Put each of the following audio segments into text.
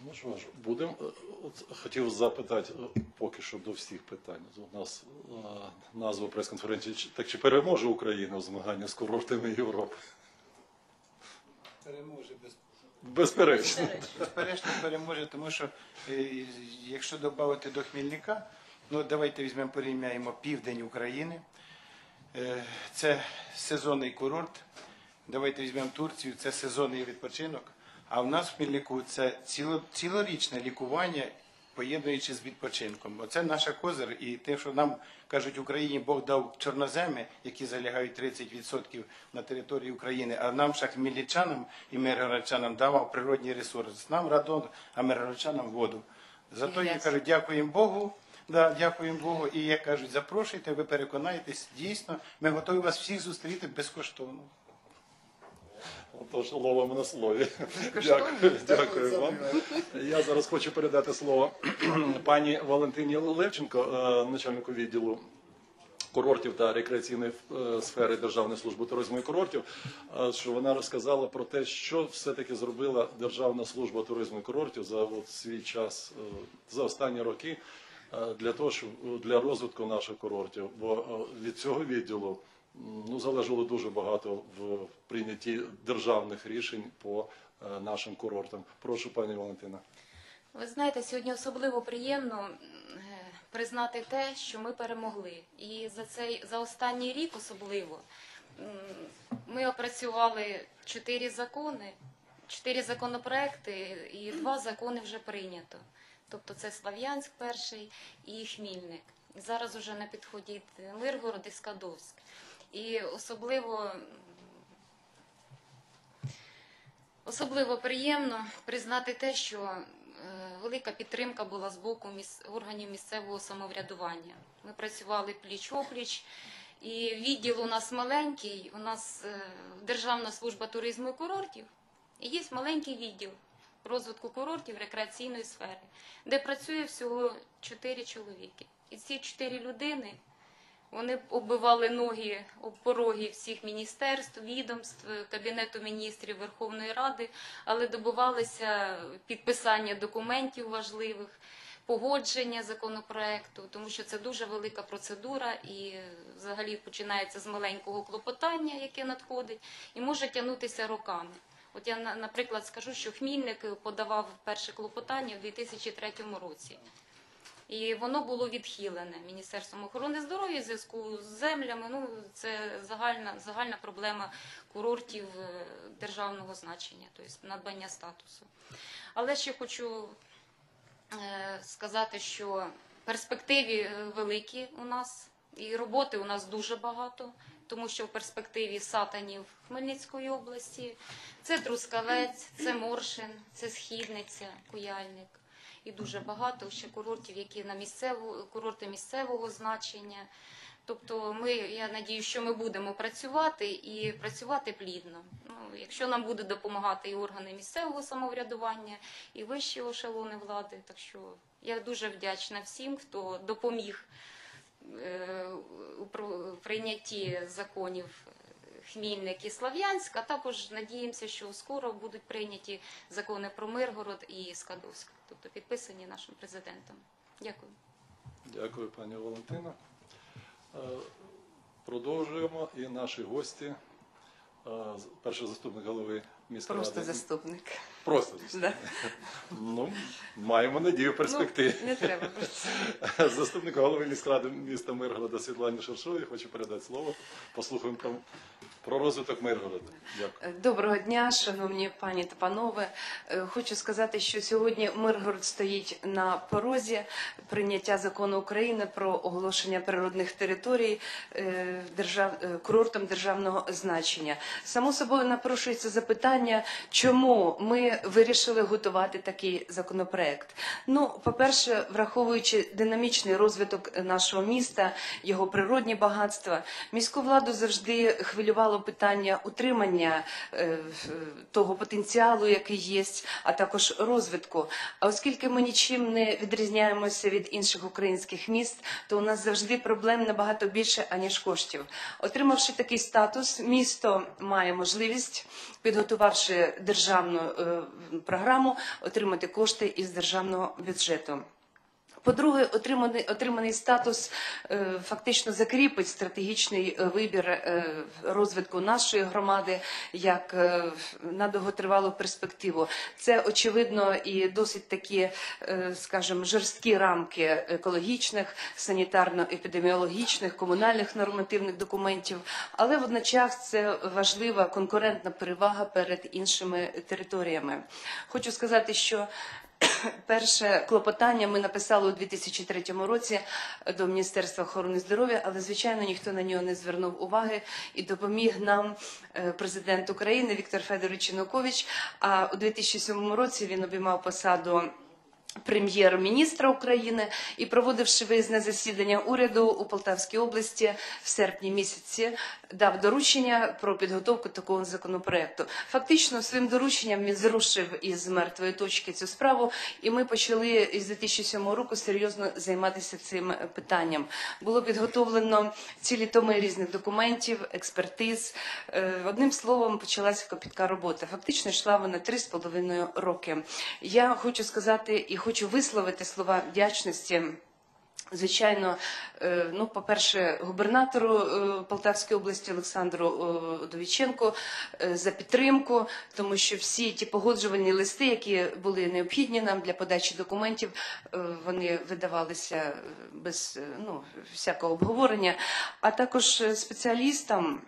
Ну що ж, будемо. Хотів запитати поки що до всіх питань. У нас назва прес-конференції так чи переможе Україна у змаганні з курортами Європи? Переможе безперечно. Безперечно переможе, тому що якщо додати до Хмільника, ну давайте візьмемо, порівняємо південь України. Це сезонний курорт. Давайте візьмемо Турцію, це сезонний відпочинок. А в нас в Хмільнику це цілорічне лікування, поєднуючи з відпочинком. Оце наша козир. І те, що нам, кажуть, Україні Бог дав чорноземи, які залягають 30% на території України, а нам, хмельничанам і миргородчанам, давав природній ресурс. Нам радон, а миргородчанам воду. Зато я кажу, дякуємо Богу. Да, дякуємо Богу. І як кажуть, запрошуйте, ви переконаєтесь, дійсно, ми готові вас всіх зустріти безкоштовно. Отож, ловимо на слові. Дякую вам. Я зараз хочу передати слово пані Валентині Левченко, начальнику відділу курортів та рекреаційної сфери Державної служби туризму і курортів, що вона розказала про те, що все-таки зробила Державна служба туризму і курортів за свій час, за останні роки, для того, щоб для розвитку наших курортів. Бо від цього відділу залежало дуже багато в прийнятті державних рішень по нашим курортам. Прошу, пані Валентина. Ви знаєте, сьогодні особливо приємно признати те, що ми перемогли. І за останній рік особливо ми опрацювали 4 закони, 4 законопроекти і 2 закони вже прийнято. Тобто це Слов'янськ перший і Хмільник. Зараз уже на підході Миргород і Скадовськ. І особливо приємно признати те, що велика підтримка була з боку органів місцевого самоврядування. Ми працювали пліч-опліч, і відділ у нас маленький, у нас Державна служба туризму і курортів, і є маленький відділ розвитку курортів рекреаційної сфери, де працює всього 4 чоловіки. І ці 4 людини, вони оббивали ноги об пороги всіх міністерств, відомств, Кабінету міністрів, Верховної Ради, але добивалися підписання документів важливих, погодження законопроекту, тому що це дуже велика процедура і взагалі починається з маленького клопотання, яке надходить, і може тягнутися роками. От я, наприклад, скажу, що Хмільник подавав перше клопотання в 2003 році. І воно було відхилене Міністерством охорони здоров'я в зв'язку з землями. Ну, це загальна проблема курортів державного значення, тобто надбання статусу. Але ще хочу сказати, що перспективи великі у нас, і роботи у нас дуже багато, тому що в перспективі Сатанів Хмельницької області, це Трускавець, це Моршин, це Східниця, Куяльник. І дуже багато ще курортів, які на курорти місцевого значення. Тобто я надію, що ми будемо працювати і працювати плідно. Ну, якщо нам будуть допомагати і органи місцевого самоврядування, і вищі ешелони влади. Так що я дуже вдячна всім, хто допоміг у прийнятті законів Хмільник і Слов'янськ, а також надіємося, що скоро будуть прийняті закони про Миргород і Скадовськ, тобто підписані нашим президентом. Дякую. Дякую, пані Валентина. Продовжуємо, і наші гості, перший заступник голови міської ради. Просто заступник. Просто заступник. Да. Ну, маємо надію перспектив. Ну, не треба. Заступник голови міськради міста Миргорода Світлані Шершовій хочу передати слово. Послухаємо про розвиток Миргорода. Дякую. Доброго дня, шановні пані та панове. Хочу сказати, що сьогодні Миргород стоїть на порозі прийняття закону України про оголошення природних територій курортом державного значення. Само собою напрошується запитання, чому ми вирішили готувати такий законопроект. Ну, по-перше, враховуючи динамічний розвиток нашого міста, його природні багатства, міську владу завжди хвилювало питання утримання того потенціалу, який є, а також розвитку. А оскільки ми нічим не відрізняємося від інших українських міст, то у нас завжди проблем набагато більше, аніж коштів. Отримавши такий статус, місто має можливість, підготувавши державну програму, отримати кошти із державного бюджету. По-друге, отриманий статус фактично закріпить стратегічний вибір розвитку нашої громади як на довготривалу перспективу. Це, очевидно, і досить такі, скажімо, жорсткі рамки екологічних, санітарно-епідеміологічних, комунальних нормативних документів, але водночас це важлива конкурентна перевага перед іншими територіями. Хочу сказати, що перше клопотання ми написали у 2003 році до Міністерства охорони здоров'я, але, звичайно, ніхто на нього не звернув уваги і допоміг нам президент України Віктор Федорович Янукович, а у 2007 році він обіймав посаду прем'єр-міністра України і, проводивши виїзне засідання уряду у Полтавській області в серпні місяці, дав доручення про підготовку такого законопроекту. Фактично, своїм дорученням він зрушив із мертвої точки цю справу, і ми почали із 2007 року серйозно займатися цим питанням. Було підготовлено цілі томи різних документів, експертиз. Одним словом, почалася копітка робота. Фактично, йшла вона 3,5 роки. Я хочу сказати і хочу висловити слова вдячності, звичайно, по-перше, губернатору Полтавської області Олександру Довіченку за підтримку, тому що всі ті погоджувальні листи, які були необхідні нам для подачі документів, вони видавалися без всякого обговорення, а також спеціалістам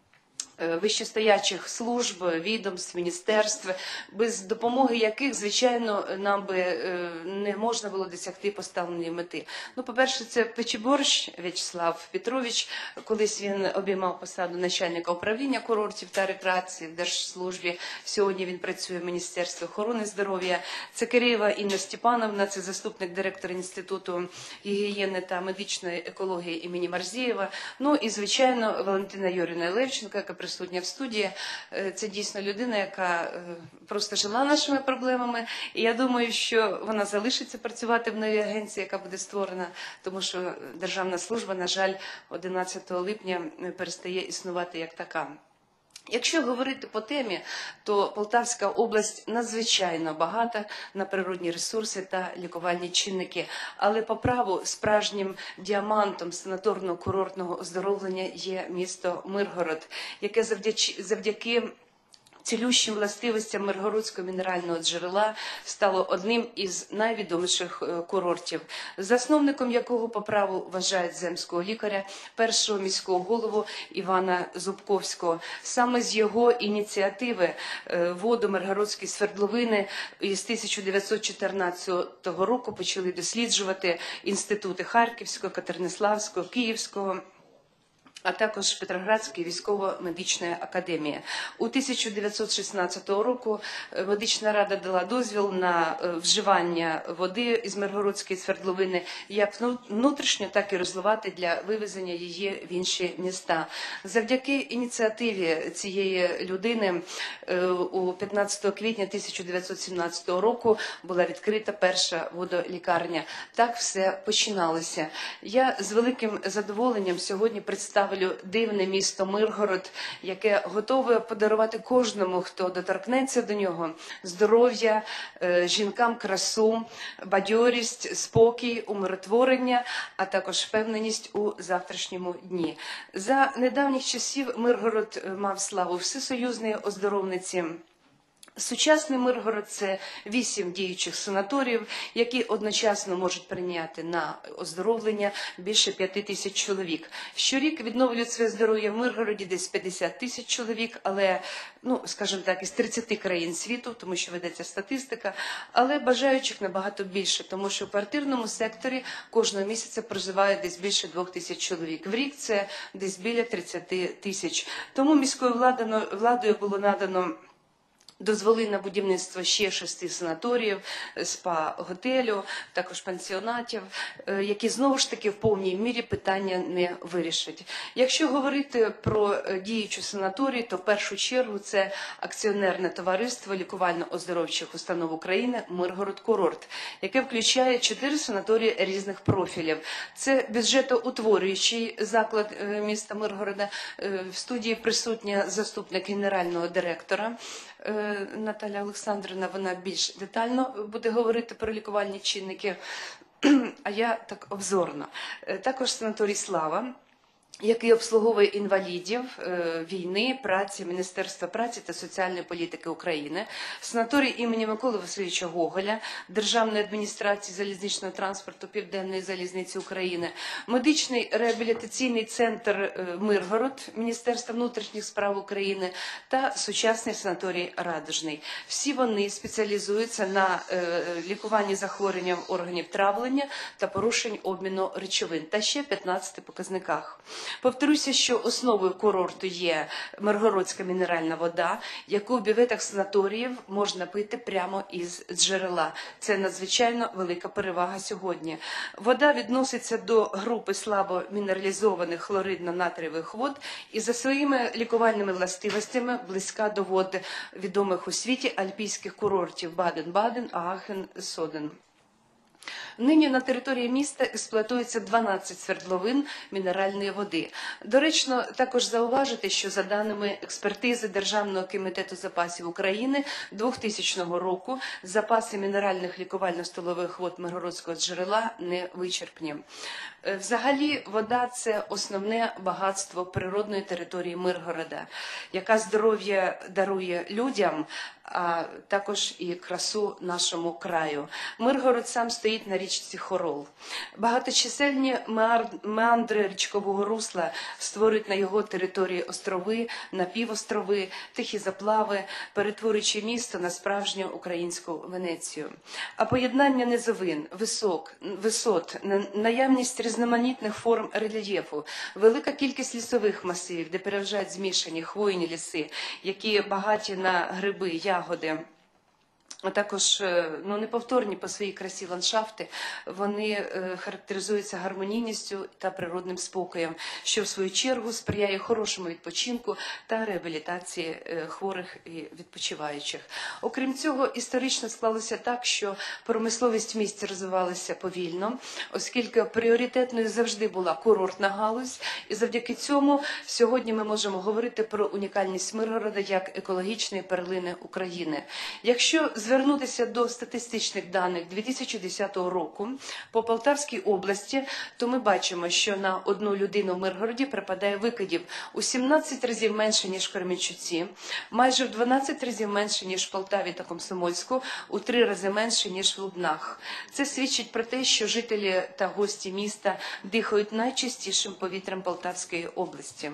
вищестоячих служб, відомств, міністерств, без допомоги яких, звичайно, нам би не можна було досягти поставленої мети. По-перше, це Печіборщ В'ячеслав Петрович, колись він обіймав посаду начальника управління курортів та рекреації в Держслужбі, сьогодні він працює в Міністерстві охорони здоров'я. Це Киреєва Інна Степановна, це заступник директора Інституту гігієни та медичної екології імені Марзієва. І, звичайно, Валентина Юріївна Левченко, яка присутня в студії. Це дійсно людина, яка просто жила нашими проблемами. І я думаю, що вона залишиться працювати в новій агенції, яка буде створена, тому що державна служба, на жаль, 11 липня перестає існувати як така. Якщо говорити по темі, то Полтавська область надзвичайно багата на природні ресурси та лікувальні чинники. Але по праву справжнім діамантом санаторно-курортного оздоровлення є місто Миргород, яке завдяки цілющим властивостям Миргородського мінерального джерела стало одним із найвідоміших курортів, засновником якого по праву вважають земського лікаря, першого міського голову Івана Зубковського. Саме з його ініціативи воду Миргородської свердловини із 1914 року почали досліджувати інститути Харківського, Катеринославського, Київського, а також Петроградської військово-медичної академії. У 1916 року медична рада дала дозвіл на вживання води із Миргородської свердловини як внутрішньо, так і розливати для вивезення її в інші міста. Завдяки ініціативі цієї людини у 15 квітня 1917 року була відкрита перша водолікарня. Так все починалося. Я з великим задоволенням сьогодні представлю дивне місто Миргород, яке готове подарувати кожному, хто доторкнеться до нього, здоров'я, жінкам красу, бадьорість, спокій, умиротворення, а також впевненість у завтрашньому дні. За недавніх часів Миргород мав славу всесоюзної оздоровниці. Сучасний Миргород – це 8 діючих санаторіїв, які одночасно можуть прийняти на оздоровлення більше 5 тисяч чоловік. Щорік відновлюють своє здоров'я в Миргороді десь 50 тисяч чоловік, але, скажімо так, із 30 країн світу, тому що ведеться статистика, але бажаючих набагато більше, тому що в квартирному секторі кожного місяця проживає десь більше 2 тисяч чоловік. В рік це десь біля 30 тисяч. Тому міською владою було надано дозволи на будівництво ще 6 санаторіїв, спа-готелю, також пансіонатів, які знову ж таки в повній мірі питання не вирішать. Якщо говорити про діючу санаторію, то в першу чергу це акціонерне товариство лікувально-оздоровчих установ України «Миргород-Курорт», яке включає 4 санаторії різних профілів. Це бюджетоутворюючий заклад міста Миргорода. В студії присутня заступник генерального директора Наталя Олександрівна, вона більш детально буде говорити про лікувальні чинники, а я так обзорно. Також санаторій «Слава», який обслуговує інвалідів війни, праці, Міністерства праці та соціальної політики України, санаторій імені Миколи Васильовича Гоголя, Державної адміністрації залізничного транспорту Південної залізниці України, медичний реабілітаційний центр Миргород, Міністерства внутрішніх справ України та сучасний санаторій Радужний. Всі вони спеціалізуються на лікуванні захворювань органів травлення та порушень обміну речовин, та ще 15 показниках. Повторюся, що основою курорту є миргородська мінеральна вода, яку в бюветах санаторіїв можна пити прямо із джерела. Це надзвичайно велика перевага сьогодні. Вода відноситься до групи слабо мінералізованих хлоридно-натрієвих вод і за своїми лікувальними властивостями близька до вод відомих у світі альпійських курортів Баден-Баден, Аахен, Соден. Нині на території міста експлуатується 12 свердловин мінеральної води. Доречно також зауважити, що за даними експертизи Державного комітету запасів України 2000 року запаси мінеральних лікувально-столових вод Миргородського джерела не вичерпні. Взагалі, вода – це основне багатство природної території Миргорода, яка здоров'я дарує людям, а також і красу нашому краю. Миргород сам стоїть на річці Хорол. Багаточисельні меандри річкового русла створюють на його території острови, напівострови, тихі заплави, перетворюючи місто на справжню українську Венецію. А поєднання низовин, висот, наявність різноманітних форм рельєфу, велика кількість лісових масивів, де переважають змішані хвойні ліси, які багаті на гриби, ягоди, а також неповторні по своїй красі ландшафти, вони характеризуються гармонійністю та природним спокоєм, що в свою чергу сприяє хорошому відпочинку та реабілітації хворих і відпочиваючих. Окрім цього, історично склалося так, що промисловість в місті розвивалася повільно, оскільки пріоритетною завжди була курортна галузь, і завдяки цьому сьогодні ми можемо говорити про унікальність Миргорода як екологічної перлини України. Якщо звернутися до статистичних даних 2010 року по Полтавській області, то ми бачимо, що на одну людину в Миргороді припадає викидів у 17 разів менше, ніж в Кременчуці, майже в 12 разів менше, ніж в Полтаві та Комсомольську, у 3 рази менше, ніж в Лубнах. Це свідчить про те, що жителі та гості міста дихають найчистішим повітрям Полтавської області.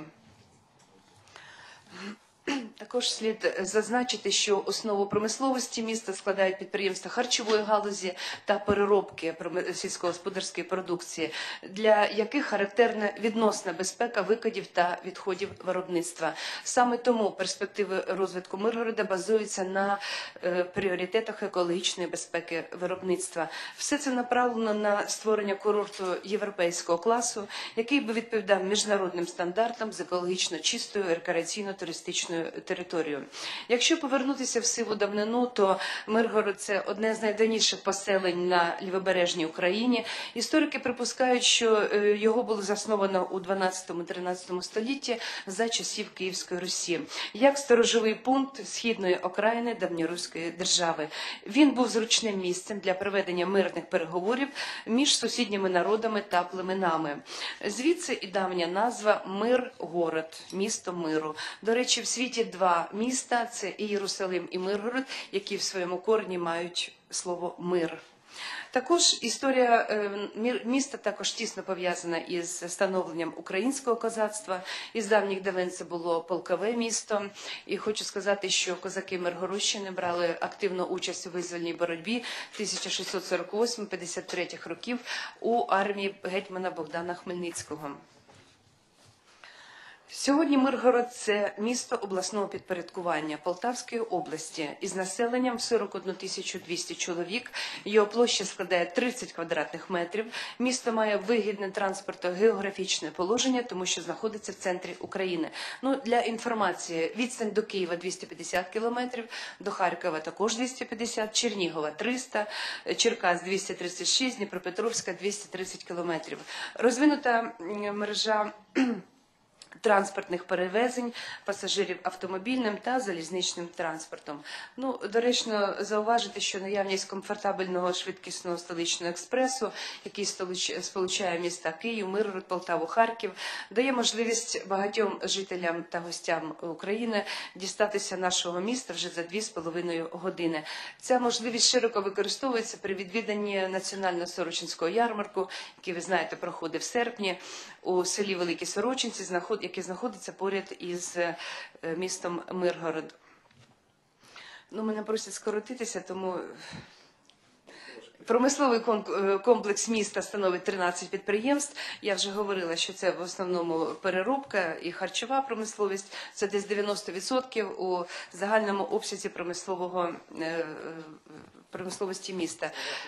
Також слід зазначити, що основу промисловості міста складають підприємства харчової галузі та переробки сільськогосподарської продукції, для яких характерна відносна безпека викидів та відходів виробництва. Саме тому перспективи розвитку Миргорода базуються на пріоритетах екологічної безпеки виробництва. Все це направлено на створення курорту європейського класу, який би відповідав міжнародним стандартам з екологічно чистою рекреаційно-туристичною територію. Якщо повернутися в сиву давнину, то Миргород – це одне з найдавніших поселень на лівобережній Україні. Історики припускають, що його було засновано у 12-13 столітті за часів Київської Русі, як сторожовий пункт східної окраїни давньоруської держави. Він був зручним місцем для проведення мирних переговорів між сусідніми народами та племенами. Звідси і давня назва Миргород – місто миру. До речі, в світі два міста – це і Єрусалим, і Миргород, які в своєму корені мають слово «мир». Також історія міста також тісно пов'язана із становленням українського козацтва. Із давніх давен це було полкове місто. І хочу сказати, що козаки Миргородщини брали активну участь у визвольній боротьбі 1648-53 років у армії гетьмана Богдана Хмельницького. Сьогодні Миргород – це місто обласного підпорядкування Полтавської області із населенням 41 200 чоловік. Його площа складає 30 квадратних метрів. Місто має вигідне транспортно-географічне положення, тому що знаходиться в центрі України. Ну, для інформації, відстань до Києва 250 кілометрів, до Харкова також 250, Чернігова 300, Черкас 236, Дніпропетровська 230 кілометрів. Розвинута мережа транспортних перевезень пасажирів автомобільним та залізничним транспортом. Ну, доречно зауважити, що наявність комфортабельного швидкісного столичного експресу, який сполучає міста Київ, Миргород, Полтаву, Харків, дає можливість багатьом жителям та гостям України дістатися нашого міста вже за 2,5 години. Ця можливість широко використовується при відвіданні Національно-Сорочинського ярмарку, який, ви знаєте, проходить в серпні у селі Великі Сорочинці, яке знаходиться поряд із містом Миргород. Ну, мене просять скоротитися, тому промисловий комплекс міста становить 13 підприємств. Я вже говорила, що це в основному переробка і харчова промисловість. Це десь 90% у загальному обсязі промисловості міста.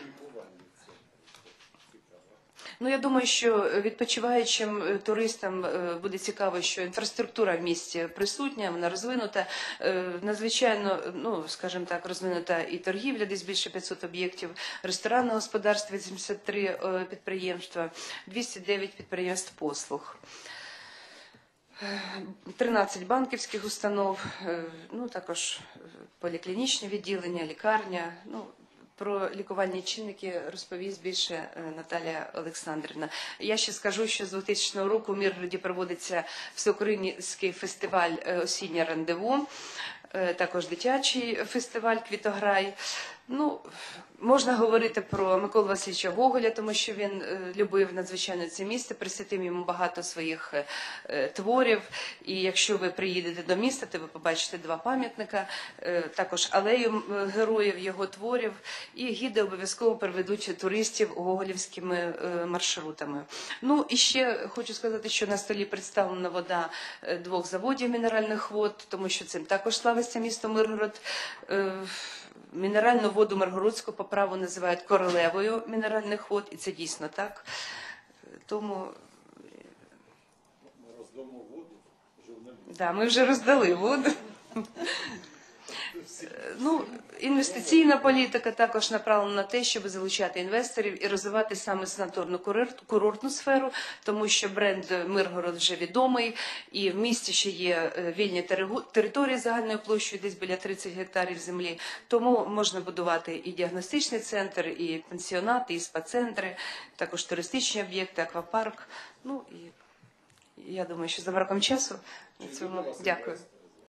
Ну, я думаю, що відпочиваючим туристам буде цікаво, що інфраструктура в місті присутня, вона розвинута, надзвичайно, ну, скажімо так, розвинута і торгівля, десь більше 500 об'єктів, ресторанне господарство, 73 підприємства, 209 підприємств послуг. 13 банківських установ, ну, також поліклінічні відділення, лікарня, ну, про лікувальні чинники розповість більше Наталія Олександрівна. Я ще скажу, що з 2000 року в Миргороді проводиться всеукраїнський фестиваль «Осіннє рандеву», також дитячий фестиваль «Квітограй». Ну, можна говорити про Миколу Васильовича Гоголя, тому що він любив надзвичайно це місце, присвятив йому багато своїх творів. І якщо ви приїдете до міста, то ви побачите 2 пам'ятника, також алею героїв його творів. І гіди обов'язково приведуть туристів гоголівськими маршрутами. Ну, і ще хочу сказати, що на столі представлена вода 2 заводів мінеральних вод, тому що цим також славиться місто Миргород. Мінеральну воду Миргородську по праву називають королевою мінеральних вод, і це дійсно так. Тому Ми роздамо воду, да, ми вже роздали воду. Ну, інвестиційна політика також направлена на те, щоб залучати інвесторів і розвивати саме санаторно-курортну сферу, тому що бренд Миргород вже відомий, і в місті ще є вільні території загальною площею, десь біля 30 гектарів землі, тому можна будувати і діагностичний центр, і пансіонати, і спа-центри, також туристичні об'єкти, аквапарк. Ну, і я думаю, що за браком часу на цьому дякую.